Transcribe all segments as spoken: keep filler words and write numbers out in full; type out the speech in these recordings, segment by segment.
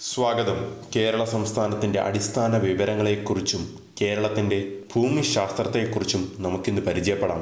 സ്വാഗതം. കേരള സംസ്ഥാനത്തിൻ്റെ അടിസ്ഥാന വിവരങ്ങളെക്കുറിച്ചും കേരളത്തിൻ്റെ ഭൂമിശാസ്ത്രത്തെക്കുറിച്ചും നമുക്കിന്ന് പരിചയപ്പെടാം.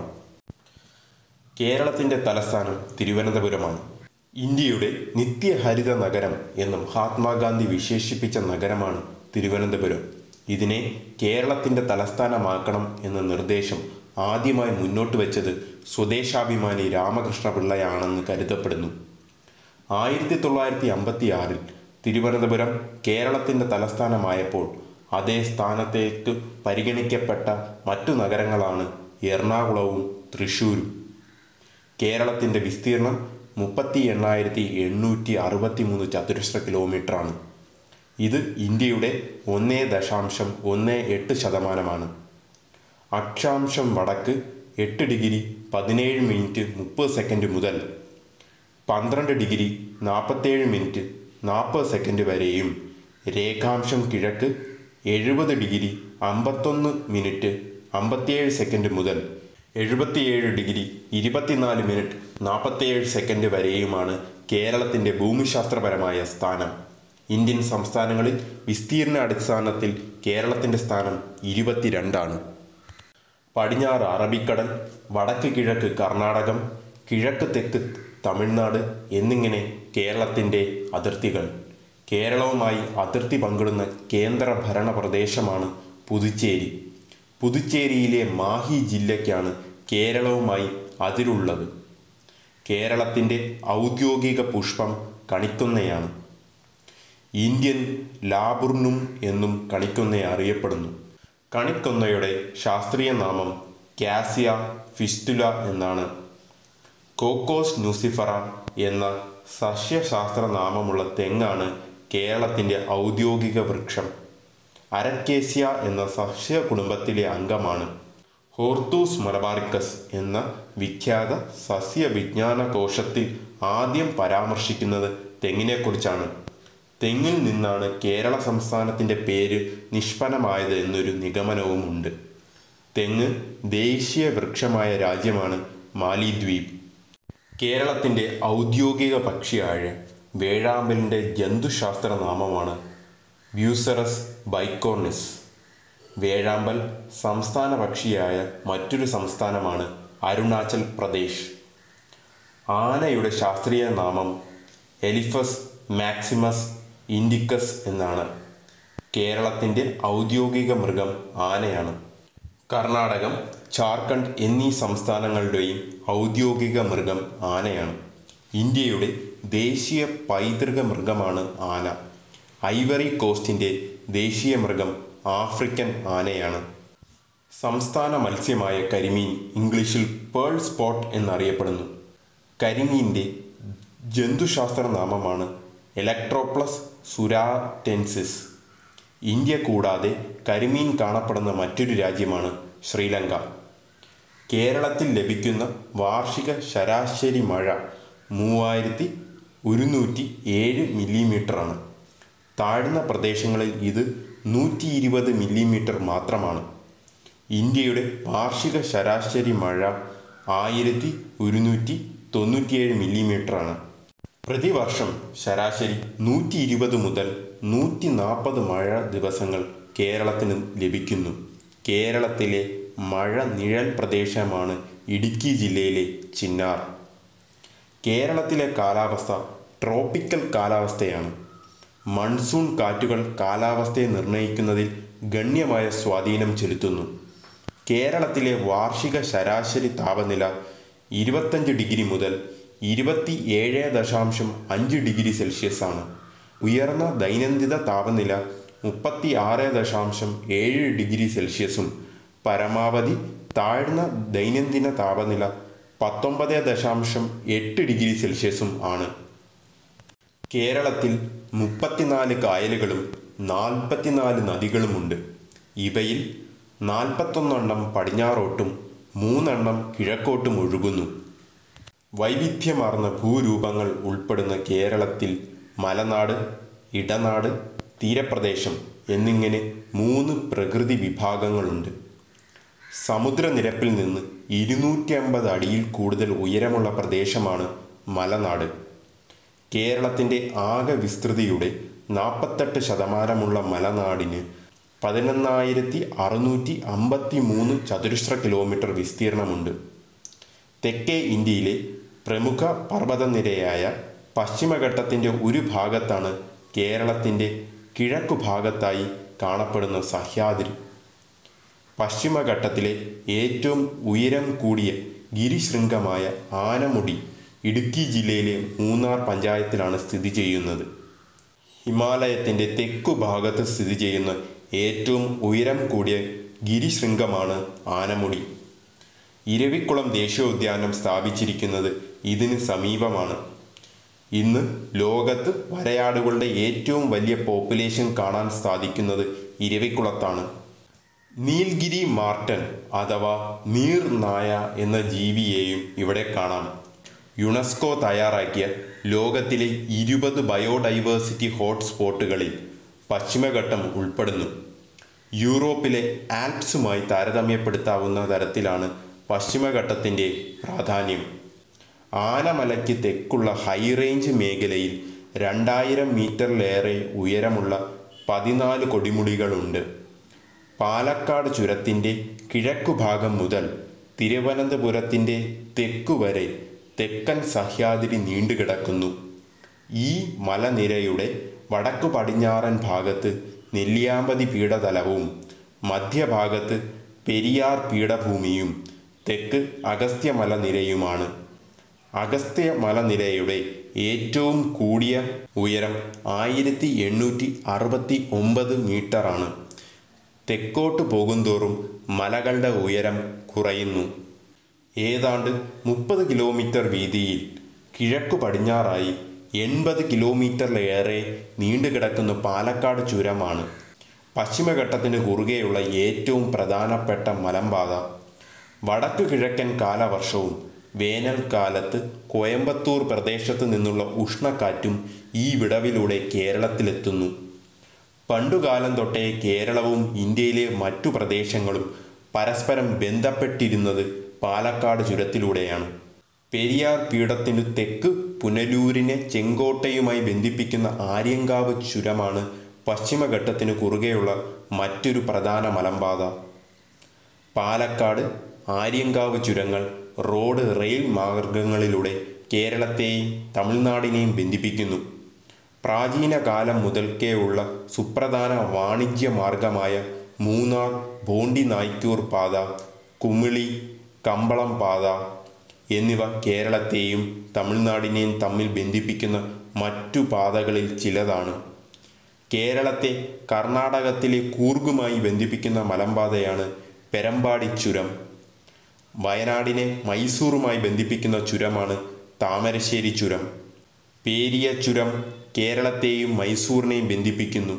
കേരളത്തിൻ്റെ തലസ്ഥാനം തിരുവനന്തപുരമാണ്. ഇന്ത്യയുടെ നിത്യഹരിത നഗരം എന്ന് മഹാത്മാഗാന്ധി വിശേഷിപ്പിച്ച നഗരമാണ് തിരുവനന്തപുരം. ഇതിനെ കേരളത്തിൻ്റെ തലസ്ഥാനമാക്കണം എന്ന നിർദ്ദേശം ആദ്യമായി മുന്നോട്ട് വെച്ചത് സ്വദേശാഭിമാനി രാമകൃഷ്ണപിള്ളയാണെന്ന് കരുതപ്പെടുന്നു. ആയിരത്തി തൊള്ളായിരത്തി അമ്പത്തി ആറിൽ തിരുവനന്തപുരം കേരളത്തിൻ്റെ തലസ്ഥാനമായപ്പോൾ അതേ സ്ഥാനത്തേക്ക് പരിഗണിക്കപ്പെട്ട മറ്റു നഗരങ്ങളാണ് എറണാകുളവും തൃശ്ശൂരും. കേരളത്തിൻ്റെ വിസ്തീർണം മുപ്പത്തി എണ്ണായിരത്തി എണ്ണൂറ്റി അറുപത്തി മൂന്ന് ചതുരശ്ര കിലോമീറ്ററാണ്. ഇത് ഇന്ത്യയുടെ ഒന്ന് ദശാംശം ഒന്ന് എട്ട് ശതമാനമാണ്. അക്ഷാംശം വടക്ക് എട്ട് ഡിഗ്രി പതിനേഴ് മിനിറ്റ് മുപ്പത് സെക്കൻഡ് മുതൽ പന്ത്രണ്ട് ഡിഗ്രി നാൽപ്പത്തേഴ് മിനിറ്റ് നാൽപ്പത് സെക്കൻഡ് വരെയും രേഖാംശം കിഴക്ക് എഴുപത് ഡിഗ്രി അമ്പത്തൊന്ന് മിനിറ്റ് അമ്പത്തിയേഴ് സെക്കൻഡ് മുതൽ എഴുപത്തിയേഴ് ഡിഗ്രി ഇരുപത്തിനാല് മിനിറ്റ് നാൽപ്പത്തിയേഴ് സെക്കൻഡ് വരെയുമാണ് കേരളത്തിൻ്റെ ഭൂമിശാസ്ത്രപരമായ സ്ഥാനം. ഇന്ത്യൻ സംസ്ഥാനങ്ങളിൽ വിസ്തീർണ അടിസ്ഥാനത്തിൽ കേരളത്തിൻ്റെ സ്ഥാനം ഇരുപത്തിരണ്ടാണ്. പടിഞ്ഞാറ് അറബിക്കടൽ, വടക്ക് കിഴക്ക് കർണാടകം, കിഴക്ക് തെക്ക് തമിഴ്നാട് എന്നിങ്ങനെ കേരളത്തിൻ്റെ അതിർത്തികൾ. കേരളവുമായി അതിർത്തി പങ്കിടുന്ന കേന്ദ്ര ഭരണ പ്രദേശമാണ് പുതുച്ചേരി. പുതുച്ചേരിയിലെ മാഹി ജില്ലയ്ക്കാണ് കേരളവുമായി അതിരുള്ളത്. കേരളത്തിൻ്റെ ഔദ്യോഗിക പുഷ്പം കണിക്കൊന്നയാണ്. ഇന്ത്യൻ ലാബുർണും എന്നും കണിക്കൊന്ന അറിയപ്പെടുന്നു. കണിക്കൊന്നയുടെ ശാസ്ത്രീയ നാമം കാസിയ ഫിസ്റ്റുല എന്നാണ്. കോക്കോസ് ന്യൂസിഫറ എന്ന സസ്യശാസ്ത്ര നാമമുള്ള തെങ്ങാണ് കേരളത്തിൻ്റെ ഔദ്യോഗിക വൃക്ഷം. അരക്കേസ്യ എന്ന സസ്യ കുടുംബത്തിലെ അംഗമാണ്. ഹോർത്തൂസ് മലബാറിക്കസ് എന്ന വിഖ്യാത സസ്യവിജ്ഞാന കോശത്തിൽ ആദ്യം പരാമർശിക്കുന്നത് തെങ്ങിനെക്കുറിച്ചാണ്. തെങ്ങിൽ നിന്നാണ് കേരള സംസ്ഥാനത്തിൻ്റെ പേര് നിഷ്പന്നമായത് എന്നൊരു നിഗമനവുമുണ്ട്. തെങ്ങ് ദേശീയ വൃക്ഷമായ രാജ്യമാണ് മാലിദ്വീപ്. കേരളത്തിൻ്റെ ഔദ്യോഗിക പക്ഷിയായ വേഴാമ്പലിൻ്റെ ജന്തുശാസ്ത്ര നാമമാണ് ബ്യൂസറസ് ബൈക്കോർണിസ്. വേഴാമ്പൽ സംസ്ഥാന പക്ഷിയായ മറ്റൊരു സംസ്ഥാനമാണ് അരുണാചൽ പ്രദേശ്. ആനയുടെ ശാസ്ത്രീയ നാമം എലിഫസ് മാക്സിമസ് ഇൻഡിക്കസ് എന്നാണ്. കേരളത്തിൻ്റെ ഔദ്യോഗിക മൃഗം ആനയാണ്. കർണാടകം, ജാർഖണ്ഡ് എന്നീ സംസ്ഥാനങ്ങളുടെയും ഔദ്യോഗിക മൃഗം ആനയാണ്. ഇന്ത്യയുടെ ദേശീയ പൈതൃക മൃഗമാണ് ആന. ഐവറി കോസ്റ്റിൻ്റെ ദേശീയ മൃഗം ആഫ്രിക്കൻ ആനയാണ്. സംസ്ഥാന മത്സ്യമായ കരിമീൻ ഇംഗ്ലീഷിൽ പേൾ സ്പോട്ട് എന്നറിയപ്പെടുന്നു. കരിമീൻ്റെ ജന്തുശാസ്ത്ര നാമമാണ് എലക്ട്രോപ്ലസ് സുരാറ്റെൻസിസ്. ഇന്ത്യ കൂടാതെ കരിമീൻ കാണപ്പെടുന്ന മറ്റൊരു രാജ്യമാണ് ശ്രീലങ്ക. കേരളത്തിൽ ലഭിക്കുന്ന വാർഷിക ശരാശരി മഴ മൂവായിരത്തി ഒരുന്നൂറ്റി ഏഴ് മില്ലിമീറ്ററാണ്. താഴ്ന്ന പ്രദേശങ്ങളിൽ ഇത് നൂറ്റി ഇരുപത് മില്ലിമീറ്റർ മാത്രമാണ്. ഇന്ത്യയുടെ വാർഷിക ശരാശരി മഴ ആയിരത്തി ഒരുന്നൂറ്റി തൊണ്ണൂറ്റിയേഴ് മില്ലിമീറ്ററാണ്. പ്രതിവർഷം ശരാശരി നൂറ്റി ഇരുപത് മുതൽ നൂറ്റി നാൽപ്പത് മഴ ദിവസങ്ങൾ കേരളത്തിന് ലഭിക്കുന്നു. കേരളത്തിലെ മഴ നിഴൽ പ്രദേശമാണ് ഇടുക്കി ജില്ലയിലെ ചിന്നാർ. കേരളത്തിലെ കാലാവസ്ഥ ട്രോപ്പിക്കൽ കാലാവസ്ഥയാണ്. മൺസൂൺ കാറ്റുകൾ കാലാവസ്ഥയെ നിർണ്ണയിക്കുന്നതിൽ ഗണ്യമായ സ്വാധീനം ചെലുത്തുന്നു. കേരളത്തിലെ വാർഷിക ശരാശരി താപനില ഇരുപത്തഞ്ച് ഡിഗ്രി മുതൽ ഇരുപത്തി ഏഴ് ദശാംശം അഞ്ച് ഡിഗ്രി സെൽഷ്യസ് ആണ്. ഉയർന്ന ദൈനംദിന താപനില മുപ്പത്തി ആറ് ദശാംശം ഏഴ് ഡിഗ്രി സെൽഷ്യസും പരമാവധി താഴ്ന്ന ദൈനംദിന താപനില പത്തൊമ്പത് ദശാംശം എട്ട് ഡിഗ്രി സെൽഷ്യസും ആണ്. കേരളത്തിൽ മുപ്പത്തിനാല് കായലുകളും നാൽപ്പത്തിനാല് നദികളുമുണ്ട്. ഇവയിൽ നാൽപ്പത്തൊന്നെണ്ണം പടിഞ്ഞാറോട്ടും മൂന്നെണ്ണം കിഴക്കോട്ടും ഒഴുകുന്നു. വൈവിധ്യമാർന്ന ഭൂരൂപങ്ങൾ ഉൾപ്പെടുന്ന കേരളത്തിൽ മലനാട്, ഇടനാട്, തീരപ്രദേശം എന്നിങ്ങനെ മൂന്ന് പ്രകൃതി വിഭാഗങ്ങളുണ്ട്. സമുദ്രനിരപ്പിൽ നിന്ന് ഇരുന്നൂറ്റി അമ്പത് അടിയിൽ കൂടുതൽ ഉയരമുള്ള പ്രദേശമാണ് മലനാട്. കേരളത്തിൻ്റെ ആകെ വിസ്തൃതിയുടെ നാൽപ്പത്തെട്ട് ശതമാനമുള്ള മലനാടിന് പതിനൊന്നായിരത്തി അറുന്നൂറ്റി അമ്പത്തി മൂന്ന് ചതുരശ്ര കിലോമീറ്റർ വിസ്തീർണമുണ്ട്. തെക്കേ ഇന്ത്യയിലെ പ്രമുഖ പർവ്വതനിരയായ പശ്ചിമഘട്ടത്തിൻ്റെ ഒരു ഭാഗത്താണ് കേരളത്തിൻ്റെ കിഴക്കു ഭാഗത്തായി കാണപ്പെടുന്ന സഹ്യാദ്രി. പശ്ചിമഘട്ടത്തിലെ ഏറ്റവും ഉയരം കൂടിയ ഗിരിശൃംഗമായ ആനമുടി ഇടുക്കി ജില്ലയിലെ മൂന്നാർ പഞ്ചായത്തിലാണ് സ്ഥിതി ചെയ്യുന്നത്. ഹിമാലയത്തിൻ്റെ തെക്കു ഭാഗത്ത് സ്ഥിതി ചെയ്യുന്ന ഏറ്റവും ഉയരം കൂടിയ ഗിരിശൃംഗമാണ് ആനമുടി. ഇരവിക്കുളം ദേശീയോദ്യാനം സ്ഥാപിച്ചിരിക്കുന്നത് ഇതിന് സമീപമാണ്. ഇന്ന് ലോകത്ത് വരയാടുകളുടെ ഏറ്റവും വലിയ പോപ്പുലേഷൻ കാണാൻ സാധിക്കുന്നത് ഇരവിക്കുളത്താണ്. നീൽഗിരി മാർട്ടൻ അഥവാ നീർനായ എന്ന ജീവിയെയും ഇവിടെ കാണാം. യുനെസ്കോ തയ്യാറാക്കിയ ലോകത്തിലെ ഇരുപത് ബയോഡൈവേഴ്സിറ്റി ഹോട്ട്സ്പോട്ടുകളിൽ പശ്ചിമഘട്ടം ഉൾപ്പെടുന്നു. യൂറോപ്പിലെ ആൽപ്സുമായി താരതമ്യപ്പെടുത്താവുന്ന തരത്തിലാണ് പശ്ചിമഘട്ടത്തിൻ്റെ പ്രാധാന്യം. ആനമലയ്ക്ക് തെക്കുള്ള ഹൈറേഞ്ച് മേഖലയിൽ രണ്ടായിരം മീറ്ററിലേറെ ഉയരമുള്ള പതിനാല് കൊടുമുടികളുണ്ട്. പാലക്കാട് ചുരത്തിൻ്റെ കിഴക്കുഭാഗം മുതൽ തിരുവനന്തപുരത്തിൻ്റെ തെക്കുവരെ തെക്കൻ സഹ്യാദ്രി നീണ്ടുകിടക്കുന്നു. ഈ മലനിരയുടെ വടക്കു പടിഞ്ഞാറൻ ഭാഗത്ത് നെല്ലിയാമ്പതി പീഠതലവും മധ്യഭാഗത്ത് പെരിയാർ പീഠഭൂമിയും തെക്ക് അഗസ്ത്യ മലനിരയുമാണ്. അഗസ്ത്യ മലനിരയുടെ ഏറ്റവും കൂടിയ ഉയരം ആയിരത്തി എണ്ണൂറ്റി അറുപത്തി ഒമ്പത് മീറ്ററാണ്. തെക്കോട്ട് പോകുന്തോറും മലകളുടെ ഉയരം കുറയുന്നു. ഏതാണ്ട് മുപ്പത് കിലോമീറ്റർ വീതിയിൽ കിഴക്കു പടിഞ്ഞാറായി എൺപത് കിലോമീറ്ററിലേറെ നീണ്ടുകിടക്കുന്ന പാലക്കാട് ചുരമാണ് പശ്ചിമഘട്ടത്തിന് കുറുകെയുള്ള ഏറ്റവും പ്രധാനപ്പെട്ട മലമ്പാത. വടക്കു കിഴക്കൻ കാലവർഷവും വേനൽക്കാലത്ത് കോയമ്പത്തൂർ പ്രദേശത്ത് നിന്നുള്ള ഉഷ്ണക്കാറ്റും ഈ വിടവിലൂടെ കേരളത്തിലെത്തുന്നു. പണ്ടുകാലം തൊട്ടേ കേരളവും ഇന്ത്യയിലെ മറ്റു പ്രദേശങ്ങളും പരസ്പരം ബന്ധപ്പെട്ടിരുന്നത് പാലക്കാട് ചുരത്തിലൂടെയാണ്. പെരിയാർ പീഠത്തിനു തെക്ക് പുനലൂരിനെ ചെങ്കോട്ടയുമായി ബന്ധിപ്പിക്കുന്ന ആര്യങ്കാവ് ചുരമാണ് പശ്ചിമഘട്ടത്തിന് കുറുകെയുള്ള മറ്റൊരു പ്രധാന മലമ്പാത. പാലക്കാട് ആര്യങ്കാവ് ചുരങ്ങൾ റോഡ്, റെയിൽ മാർഗങ്ങളിലൂടെ കേരളത്തെയും തമിഴ്നാടിനെയും ബന്ധിപ്പിക്കുന്നു. പ്രാചീന കാലം മുതൽക്കേയുള്ള സുപ്രധാന വാണിജ്യ മാർഗമായ മൂന്നാർ ബോണ്ടി നായ്ക്കൂർ പാത, കുമിളി കമ്പളം പാത എന്നിവ കേരളത്തെയും തമിഴ്നാടിനെയും തമ്മിൽ ബന്ധിപ്പിക്കുന്ന മറ്റു പാതകളിൽ ചിലതാണ്. കേരളത്തെ കർണാടകത്തിലെ കൂർഗുമായി ബന്ധിപ്പിക്കുന്ന മലമ്പാതയാണ് പെരമ്പാടി ചുരം. വയനാടിനെ മൈസൂറുമായി ബന്ധിപ്പിക്കുന്ന ചുരമാണ് താമരശ്ശേരി ചുരം. പേരിയ ചുരം കേരളത്തെയും മൈസൂറിനെയും ബന്ധിപ്പിക്കുന്നു.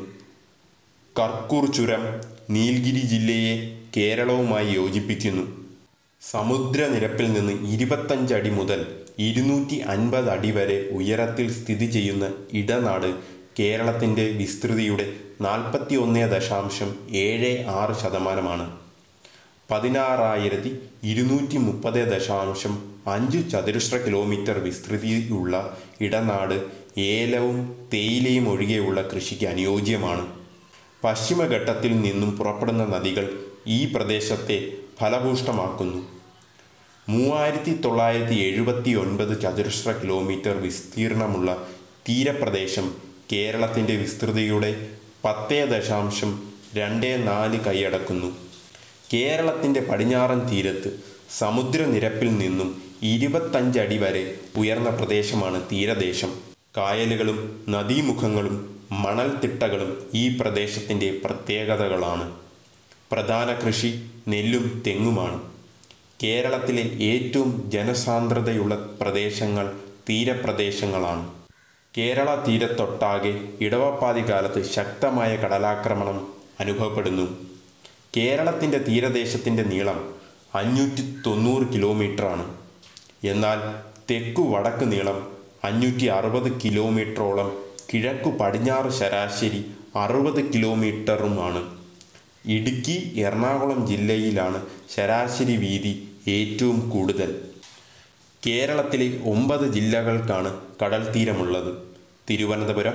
കർക്കൂർ ചുരം നീൽഗിരി ജില്ലയെ കേരളവുമായി യോജിപ്പിക്കുന്നു. സമുദ്രനിരപ്പിൽ നിന്ന് ഇരുപത്തഞ്ചടി മുതൽ ഇരുന്നൂറ്റി അൻപത് അടി വരെ ഉയരത്തിൽ സ്ഥിതി ചെയ്യുന്ന ഇടനാട് കേരളത്തിൻ്റെ വിസ്തൃതിയുടെ നാൽപ്പത്തി ഒന്ന് ദശാംശം ഏഴ് ആറ് ശതമാനമാണ്. പതിനാറായിരത്തി ഇരുന്നൂറ്റി മുപ്പത് ദശാംശം അഞ്ച് ചതുരശ്ര കിലോമീറ്റർ വിസ്തൃതിയുള്ള ഇടനാട് ഏലവും തേയിലയും ഒഴികെയുള്ള കൃഷിക്ക് അനുയോജ്യമാണ്. പശ്ചിമഘട്ടത്തിൽ നിന്നും പുറപ്പെടുന്ന നദികൾ ഈ പ്രദേശത്തെ ഫലഭൂഷ്ടമാക്കുന്നു. മൂവായിരത്തി തൊള്ളായിരത്തി എഴുപത്തി ഒൻപത് ചതുരശ്ര കിലോമീറ്റർ വിസ്തീർണമുള്ള തീരപ്രദേശം കേരളത്തിൻ്റെ വിസ്തൃതിയുടെ പത്ത് ദശാംശം രണ്ട് നാല് കൈയടക്കുന്നു. കേരളത്തിൻ്റെ പടിഞ്ഞാറൻ തീരത്ത് സമുദ്രനിരപ്പിൽ നിന്നും ഇരുപത്തഞ്ചടി വരെ ഉയർന്ന പ്രദേശമാണ് തീരദേശം. കായലുകളും നദീമുഖങ്ങളും മണൽത്തിട്ടകളും ഈ പ്രദേശത്തിൻ്റെ പ്രത്യേകതകളാണ്. പ്രധാന കൃഷി നെല്ലും തെങ്ങുമാണ്. കേരളത്തിലെ ഏറ്റവും ജനസാന്ദ്രതയുള്ള പ്രദേശങ്ങൾ തീരപ്രദേശങ്ങളാണ്. കേരള തീരത്തൊട്ടാകെ ഇടവപ്പാതി കാലത്ത് ശക്തമായ കടലാക്രമണം അനുഭവപ്പെടുന്നു. കേരളത്തിൻ്റെ തീരദേശത്തിൻ്റെ നീളം അഞ്ഞൂറ്റി തൊണ്ണൂറ് കിലോമീറ്ററാണ്. എന്നാൽ തെക്കു വടക്ക് നീളം അഞ്ഞൂറ്റി അറുപത് കിലോമീറ്ററോളം, കിഴക്കു പടിഞ്ഞാറ് ശരാശരി അറുപത് കിലോമീറ്ററുമാണ്. ഇടുക്കി, എറണാകുളം ജില്ലയിലാണ് ശരാശരി വീതി ഏറ്റവും കൂടുതൽ. കേരളത്തിലെ ഒമ്പത് ജില്ലകൾക്കാണ് കടൽ തീരമുള്ളത്. തിരുവനന്തപുരം,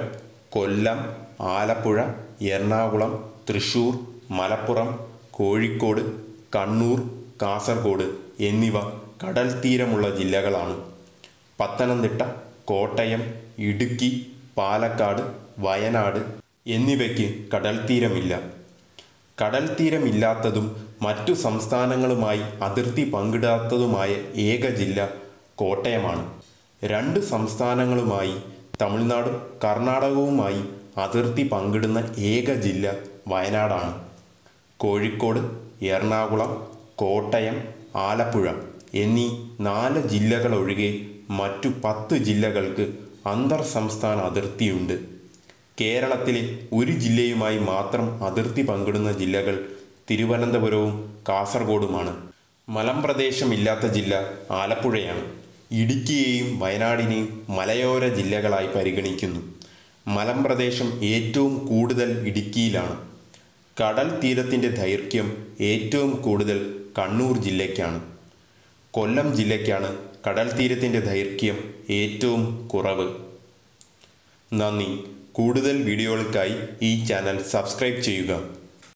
കൊല്ലം, ആലപ്പുഴ, എറണാകുളം, തൃശൂർ, മലപ്പുറം, കോഴിക്കോട്, കണ്ണൂർ, കാസർഗോഡ് എന്നിവ കടൽ തീരമുള്ള ജില്ലകളാണ്. പത്തനംതിട്ട, കോട്ടയം, ഇടുക്കി, പാലക്കാട്, വയനാട് എന്നിവയ്ക്ക് കടൽ തീരമില്ല. കടൽ തീരമില്ലാത്തതും മറ്റു സംസ്ഥാനങ്ങളുമായി അതിർത്തി പങ്കിടാത്തതുമായ ഏക ജില്ല കോട്ടയമാണ്. രണ്ട് സംസ്ഥാനങ്ങളുമായി, തമിഴ്നാടും കർണാടകവുമായി അതിർത്തി പങ്കിടുന്ന ഏക ജില്ല വയനാടാണ്. കോഴിക്കോട്, എറണാകുളം, കോട്ടയം, ആലപ്പുഴ എന്നീ നാല് ജില്ലകളൊഴികെ മറ്റു പത്ത് ജില്ലകൾക്ക് അന്തർ സംസ്ഥാന അതിർത്തിയുണ്ട്. കേരളത്തിലെ ഒരു ജില്ലയുമായി മാത്രം അതിർത്തി പങ്കിടുന്ന ജില്ലകൾ തിരുവനന്തപുരവും കാസർഗോഡുമാണ്. മലമ്പ്രദേശമില്ലാത്ത ജില്ല ആലപ്പുഴയാണ്. ഇടുക്കിയെയും വയനാടിനെയും മലയോര ജില്ലകളായി പരിഗണിക്കുന്നു. മലമ്പ്രദേശം ഏറ്റവും കൂടുതൽ ഇടുക്കിയിലാണ്. കടൽ തീരത്തിൻ്റെ ദൈർഘ്യം ഏറ്റവും കൂടുതൽ കണ്ണൂർ ജില്ലയ്ക്കാണ്. കൊല്ലം ജില്ലയ്ക്കാണ് കടൽ തീരത്തിൻ്റെ ദൈർഘ്യം ഏറ്റവും കുറവ്. നന്ദി. കൂടുതൽ വീഡിയോകൾക്കായി ഈ ചാനൽ സബ്സ്ക്രൈബ് ചെയ്യുക.